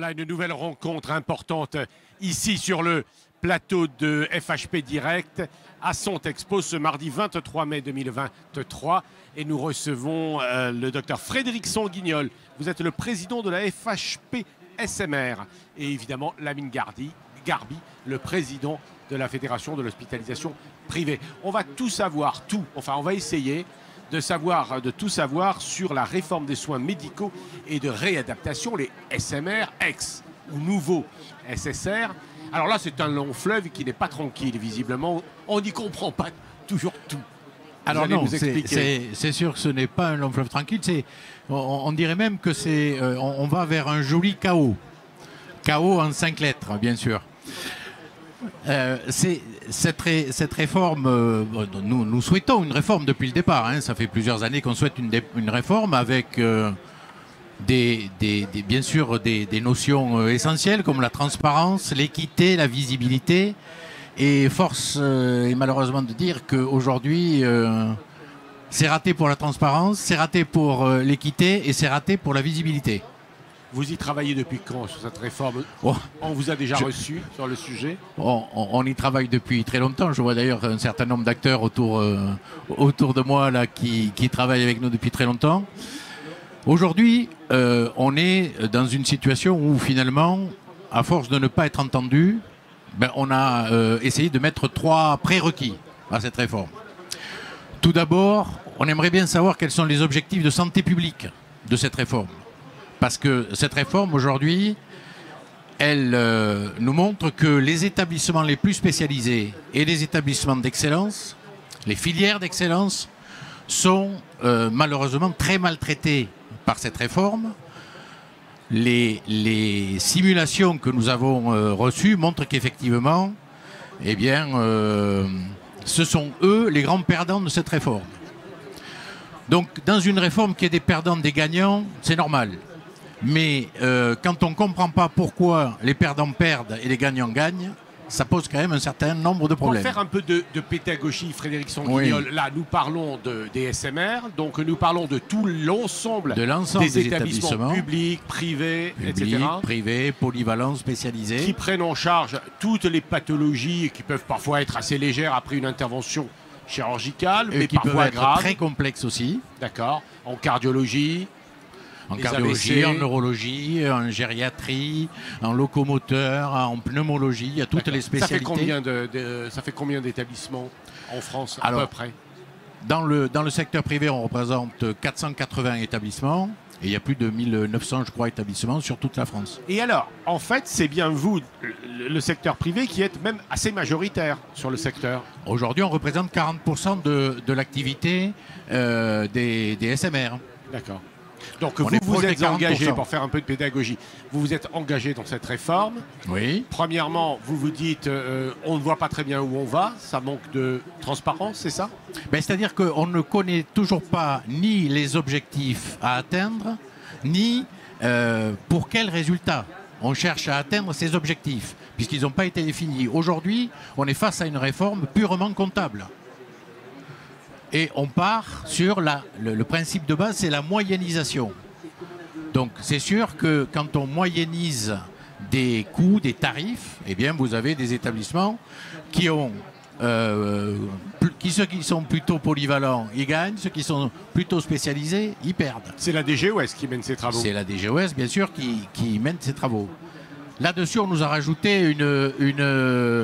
Voilà une nouvelle rencontre importante ici sur le plateau de FHP Direct à Sontexpo ce mardi 23 mai 2023 et nous recevons le docteur Frédéric Sanguignol. Vous êtes le président de la FHP SMR et évidemment Lamine Garbi, le président de la Fédération de l'hospitalisation privée. On va tout savoir, on va essayer de tout savoir sur la réforme des soins médicaux et de réadaptation, les SMR, ex ou nouveaux SSR. Alors là, c'est un long fleuve qui n'est pas tranquille, visiblement. On n'y comprend pas toujours tout. Alors non, c'est sûr que ce n'est pas un long fleuve tranquille. On dirait même que on va vers un joli chaos. Chaos en 5 lettres, bien sûr. Cette réforme, nous souhaitons une réforme depuis le départ. Hein. Ça fait plusieurs années qu'on souhaite une réforme avec bien sûr des notions essentielles comme la transparence, l'équité, la visibilité. Et force est malheureusement de dire qu'aujourd'hui, c'est raté pour la transparence, c'est raté pour l'équité et c'est raté pour la visibilité. Vous y travaillez depuis quand sur cette réforme? On vous a déjà reçu sur le sujet? On y travaille depuis très longtemps. Je vois d'ailleurs un certain nombre d'acteurs autour de moi là, qui travaillent avec nous depuis très longtemps. Aujourd'hui, on est dans une situation où finalement, à force de ne pas être entendu, on a essayé de mettre 3 prérequis à cette réforme. Tout d'abord, on aimerait bien savoir quels sont les objectifs de santé publique de cette réforme. Parce que cette réforme, aujourd'hui, elle nous montre que les établissements les plus spécialisés et les établissements d'excellence, les filières d'excellence, sont malheureusement très maltraités par cette réforme. Les simulations que nous avons reçues montrent qu'effectivement, eh bien, ce sont eux les grands perdants de cette réforme. Donc, dans une réforme qui est des perdants, des gagnants, c'est normal. Mais quand on ne comprend pas pourquoi les perdants perdent et les gagnants gagnent, ça pose quand même un certain nombre de problèmes. Pour faire un peu de pédagogie, Frédéric Sanguignol, oui. Là nous parlons des SMR, donc nous parlons de tout l'ensemble des établissements publics, privés, etc. Privés, polyvalents, spécialisés. Qui prennent en charge toutes les pathologies qui peuvent parfois être assez légères après une intervention chirurgicale, mais qui parfois peuvent être graves. Très complexes aussi. D'accord, en cardiologie. En cardiologie, en neurologie, en gériatrie, en locomoteur, en pneumologie, il y a toutes les spécialités. Ça fait combien d'établissements en France à peu près? Dans le secteur privé, on représente 480 établissements et il y a plus de 1900, je crois, établissements sur toute la France. Et alors, en fait, c'est bien vous, le secteur privé, qui êtes même assez majoritaire sur le secteur. Aujourd'hui, on représente 40% de l'activité des SMR. D'accord. Donc vous vous êtes engagé, pour faire un peu de pédagogie, vous vous êtes engagé dans cette réforme. Oui. Premièrement, vous vous dites, on ne voit pas très bien où on va, ça manque de transparence, c'est ça? C'est-à-dire qu'on ne connaît toujours pas ni les objectifs à atteindre, ni pour quels résultats on cherche à atteindre ces objectifs, puisqu'ils n'ont pas été définis. Aujourd'hui, on est face à une réforme purement comptable. Et on part sur le principe de base, c'est la moyennisation. Donc c'est sûr que quand on moyennise des coûts, des tarifs, eh bien vous avez des établissements qui ont, ceux qui sont plutôt polyvalents, ils gagnent, ceux qui sont plutôt spécialisés, ils perdent. C'est la DGOS qui mène ces travaux. C'est la DGOS, bien sûr, qui mène ces travaux. Là-dessus, on nous a rajouté une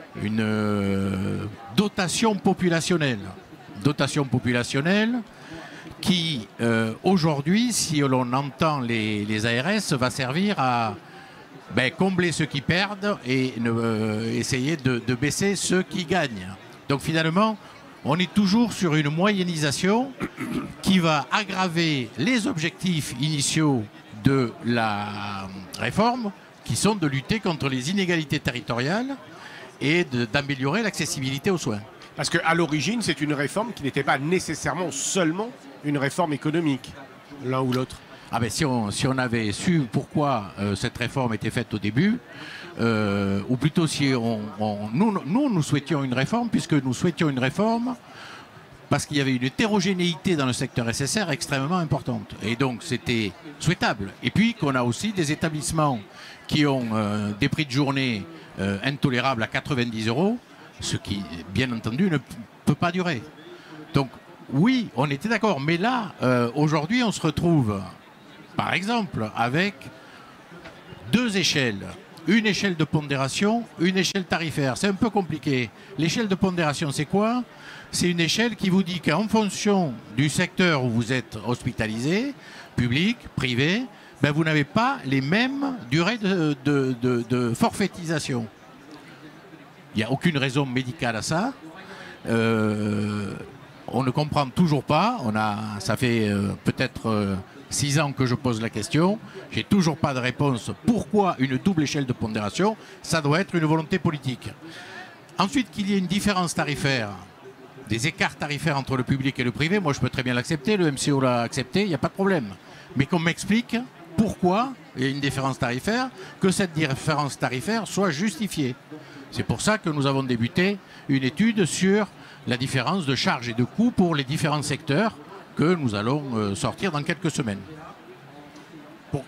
dotation populationnelle. Dotation populationnelle qui, aujourd'hui, si l'on entend les ARS, va servir à combler ceux qui perdent et essayer de baisser ceux qui gagnent. Donc finalement, on est toujours sur une moyennisation qui va aggraver les objectifs initiaux de la réforme, qui sont de lutter contre les inégalités territoriales et d'améliorer l'accessibilité aux soins. Parce qu'à l'origine, c'est une réforme qui n'était pas nécessairement seulement une réforme économique, l'un ou l'autre. Ah ben si on avait su pourquoi cette réforme était faite au début, ou plutôt si nous souhaitions une réforme, puisque nous souhaitions une réforme parce qu'il y avait une hétérogénéité dans le secteur SSR extrêmement importante. Et donc c'était souhaitable. Et puis qu'on a aussi des établissements qui ont des prix de journée intolérables à 90 €, ce qui, bien entendu, ne peut pas durer. Donc oui, on était d'accord. Mais là, aujourd'hui, on se retrouve, par exemple, avec deux échelles. Une échelle de pondération, une échelle tarifaire. C'est un peu compliqué. L'échelle de pondération, c'est quoi? C'est une échelle qui vous dit qu'en fonction du secteur où vous êtes hospitalisé, public, privé, ben vous n'avez pas les mêmes durées de forfaitisation. Il n'y a aucune raison médicale à ça. On ne comprend toujours pas. Ça fait peut-être 6 ans que je pose la question. J'ai toujours pas de réponse. Pourquoi une double échelle de pondération? Ça doit être une volonté politique. Ensuite, qu'il y ait une différence tarifaire, des écarts tarifaires entre le public et le privé, moi je peux très bien l'accepter, le MCO l'a accepté, il n'y a pas de problème. Mais qu'on m'explique pourquoi il y a une différence tarifaire, que cette différence tarifaire soit justifiée. C'est pour ça que nous avons débuté une étude sur la différence de charges et de coûts pour les différents secteurs que nous allons sortir dans quelques semaines. Bon.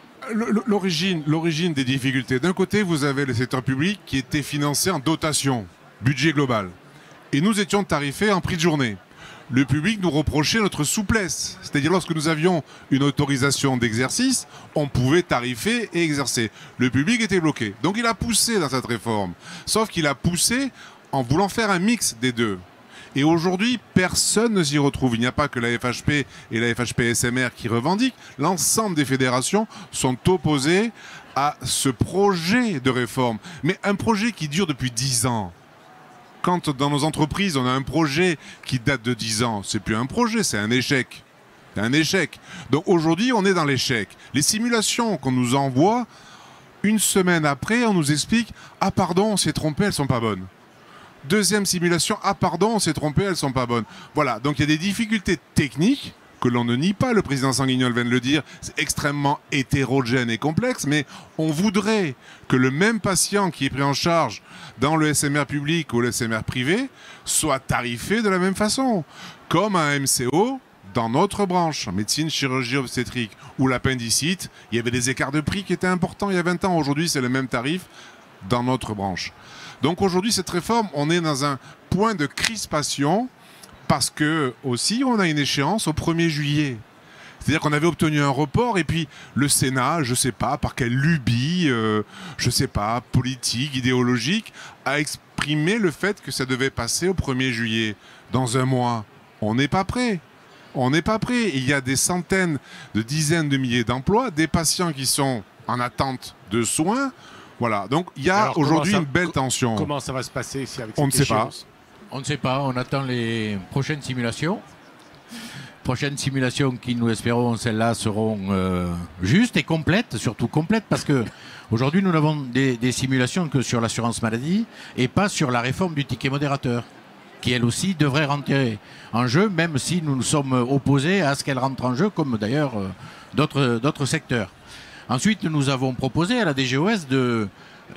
L'origine des difficultés. D'un côté, vous avez le secteur public qui était financé en dotation, budget global. Et nous étions tarifés en prix de journée. Le public nous reprochait notre souplesse. C'est-à-dire lorsque nous avions une autorisation d'exercice, on pouvait tarifer et exercer. Le public était bloqué. Donc il a poussé dans cette réforme. Sauf qu'il a poussé en voulant faire un mix des deux. Et aujourd'hui, personne ne s'y retrouve. Il n'y a pas que la FHP et la FHP SMR qui revendiquent. L'ensemble des fédérations sont opposées à ce projet de réforme. Mais un projet qui dure depuis 10 ans. Quand dans nos entreprises, on a un projet qui date de 10 ans, c'est plus un projet, c'est un échec. C'est un échec. Donc aujourd'hui, on est dans l'échec. Les simulations qu'on nous envoie, une semaine après, on nous explique « Ah pardon, on s'est trompé, elles sont pas bonnes ». Deuxième simulation, « Ah pardon, on s'est trompé, elles sont pas bonnes ». Voilà, donc il y a des difficultés techniques que l'on ne nie pas, le président Sanguignol vient de le dire, c'est extrêmement hétérogène et complexe, mais on voudrait que le même patient qui est pris en charge dans le SMR public ou le SMR privé soit tarifé de la même façon, comme un MCO dans notre branche, médecine, chirurgie obstétrique ou l'appendicite, il y avait des écarts de prix qui étaient importants il y a 20 ans, aujourd'hui c'est le même tarif dans notre branche. Donc aujourd'hui cette réforme, on est dans un point de crispation parce que aussi on a une échéance au 1er juillet. C'est-à-dire qu'on avait obtenu un report et puis le Sénat, je ne sais pas par quelle lubie, je ne sais pas, politique, idéologique, a exprimé le fait que ça devait passer au 1er juillet. Dans un mois, on n'est pas prêt. On n'est pas prêt. Il y a des centaines, de dizaines de milliers d'emplois, des patients qui sont en attente de soins. Voilà, donc il y a aujourd'hui une belle tension. Comment ça va se passer ici avec cette On ne sait pas. On ne sait pas, on attend les prochaines simulations. Prochaines simulations qui, nous espérons, celles-là seront justes et complètes, surtout complètes, parce que aujourd'hui nous n'avons des simulations que sur l'assurance maladie et pas sur la réforme du ticket modérateur, qui elle aussi devrait rentrer en jeu, même si nous nous sommes opposés à ce qu'elle rentre en jeu, comme d'ailleurs d'autres secteurs. Ensuite, nous avons proposé à la DGOS de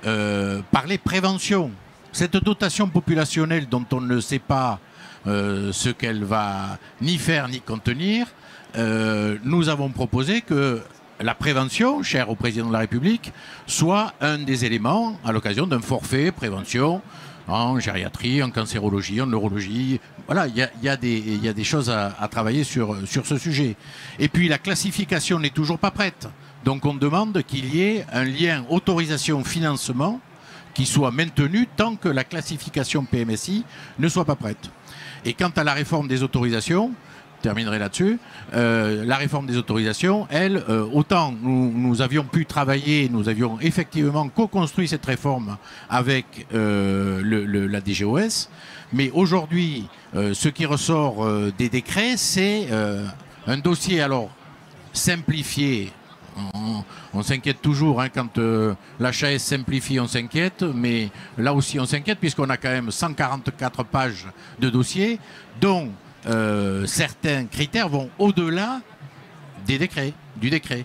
parler prévention. Cette dotation populationnelle dont on ne sait pas ce qu'elle va ni faire ni contenir, nous avons proposé que la prévention, chère au président de la République, soit un des éléments à l'occasion d'un forfait prévention en gériatrie, en cancérologie, en neurologie. Voilà, il y a des choses à travailler sur ce sujet. Et puis la classification n'est toujours pas prête. Donc on demande qu'il y ait un lien autorisation-financement qui soit maintenu tant que la classification PMSI ne soit pas prête. Et quant à la réforme des autorisations, je terminerai là-dessus, la réforme des autorisations, elle, autant nous avions pu travailler, nous avions effectivement co-construit cette réforme avec la DGOS, mais aujourd'hui, ce qui ressort des décrets, c'est un dossier alors simplifié. On s'inquiète toujours, hein, quand l'HAS simplifie, on s'inquiète, mais là aussi on s'inquiète puisqu'on a quand même 144 pages de dossier dont certains critères vont au-delà du décret.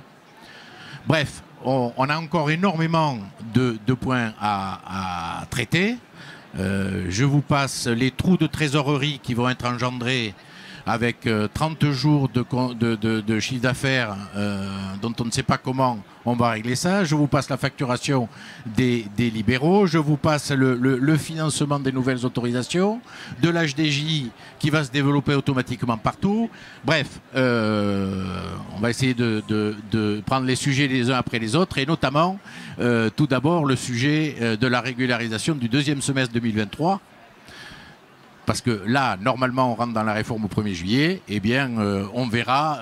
Bref, on a encore énormément de points à traiter Je vous passe les trous de trésorerie qui vont être engendrés avec 30 jours de chiffre d'affaires dont on ne sait pas comment on va régler ça. Je vous passe la facturation des libéraux. Je vous passe le financement des nouvelles autorisations, de l'HDJ qui va se développer automatiquement partout. Bref, on va essayer de prendre les sujets les uns après les autres et notamment, tout d'abord, le sujet de la régularisation du deuxième semestre 2023. Parce que là, normalement, on rentre dans la réforme au 1er juillet. Eh bien, on verra.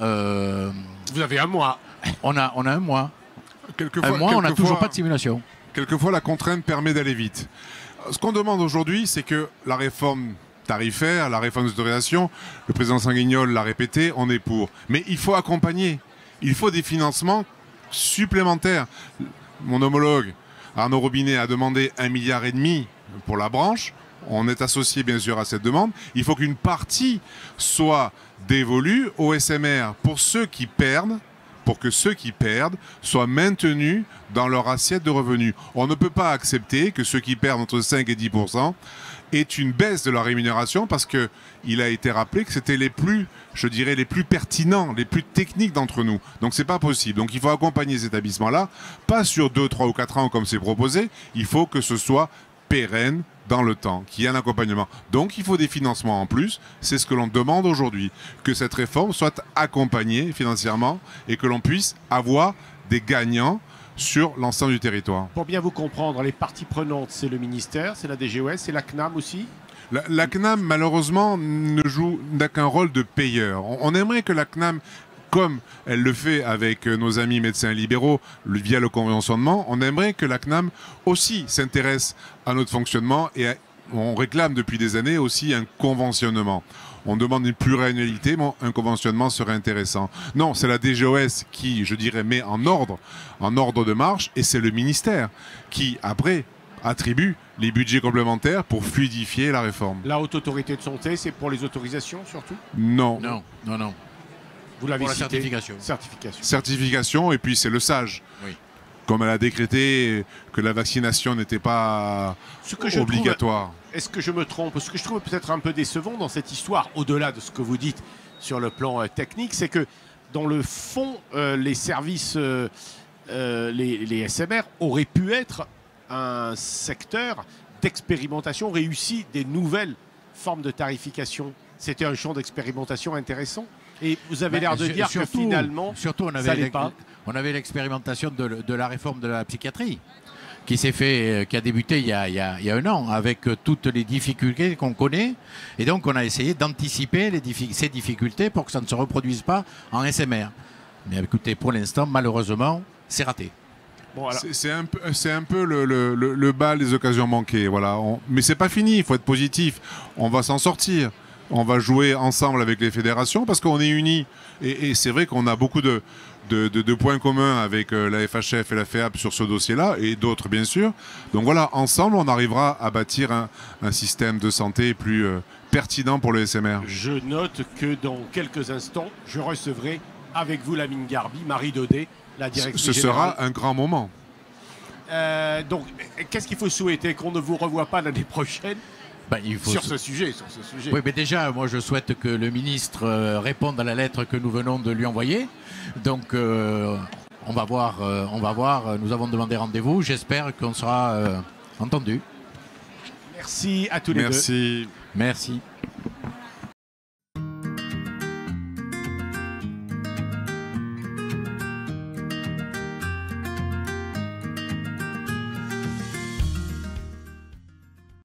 Vous avez un mois. On a un mois. Quelquefois, on n'a toujours pas de simulation. Quelquefois, la contrainte permet d'aller vite. Ce qu'on demande aujourd'hui, c'est que la réforme tarifaire, la réforme des autorisations, le président Sanguignol l'a répété, on est pour. Mais il faut accompagner. Il faut des financements supplémentaires. Mon homologue, Arnaud Robinet, a demandé 1,5 milliard pour la branche. On est associé bien sûr à cette demande. Il faut qu'une partie soit dévolue au SMR pour ceux qui perdent, pour que ceux qui perdent soient maintenus dans leur assiette de revenus. On ne peut pas accepter que ceux qui perdent entre 5 et 10% aient une baisse de leur rémunération parce qu'il a été rappelé que c'était les plus, je dirais, les plus pertinents, les plus techniques d'entre nous. Donc c'est pas possible. Donc il faut accompagner ces établissements-là, pas sur 2, 3 ou 4 ans comme c'est proposé. Il faut que ce soit pérenne dans le temps, qu'il y ait un accompagnement. Donc il faut des financements en plus, c'est ce que l'on demande aujourd'hui, que cette réforme soit accompagnée financièrement et que l'on puisse avoir des gagnants sur l'ensemble du territoire. Pour bien vous comprendre, les parties prenantes, c'est le ministère, c'est la DGOS, c'est la CNAM aussi. La CNAM, malheureusement, n'a qu'un rôle de payeur. On aimerait que la CNAM, comme elle le fait avec nos amis médecins libéraux via le conventionnement, on aimerait que la CNAM aussi s'intéresse à notre fonctionnement et on réclame depuis des années aussi un conventionnement. On demande une pluriannualité, mais un conventionnement serait intéressant. Non, c'est la DGOS qui, je dirais, met en ordre de marche et c'est le ministère qui, après, attribue les budgets complémentaires pour fluidifier la réforme. La Haute Autorité de Santé, c'est pour les autorisations surtout? Non. Non. Vous l'avez cité. Certification. Certification, et puis c'est le SAGE. Oui. Comme elle a décrété que la vaccination n'était pas obligatoire. Est-ce que je me trompe? Ce que je trouve peut-être un peu décevant dans cette histoire, au-delà de ce que vous dites sur le plan technique, c'est que dans le fond, les services, les SMR auraient pu être un secteur d'expérimentation réussi des nouvelles formes de tarification. C'était un champ d'expérimentation intéressant. Et vous avez l'air de dire que finalement, surtout ça n'allait pas. On avait l'expérimentation de la réforme de la psychiatrie qui s'est fait, qui a débuté il y a un an avec toutes les difficultés qu'on connaît. Et donc on a essayé d'anticiper ces difficultés pour que ça ne se reproduise pas en SMR. Mais écoutez, pour l'instant, malheureusement, c'est raté. Bon, c'est un peu le bal des occasions manquées. Voilà. Mais c'est pas fini, il faut être positif. On va s'en sortir. On va jouer ensemble avec les fédérations parce qu'on est unis. Et c'est vrai qu'on a beaucoup de points communs avec la FHF et la FEAP sur ce dossier-là et d'autres bien sûr. Donc voilà, ensemble, on arrivera à bâtir un système de santé plus pertinent pour le SMR. Je note que dans quelques instants, je recevrai avec vous Lamine Garbi, Marie Daudet, la directrice générale. Ce sera un grand moment. Donc, qu'est-ce qu'il faut souhaiter? Qu'on ne vous revoie pas l'année prochaine sur ce sujet. Oui, mais déjà, moi, je souhaite que le ministre réponde à la lettre que nous venons de lui envoyer. Donc, on va voir. Nous avons demandé rendez-vous. J'espère qu'on sera entendu. Merci à tous les deux. Merci. Merci.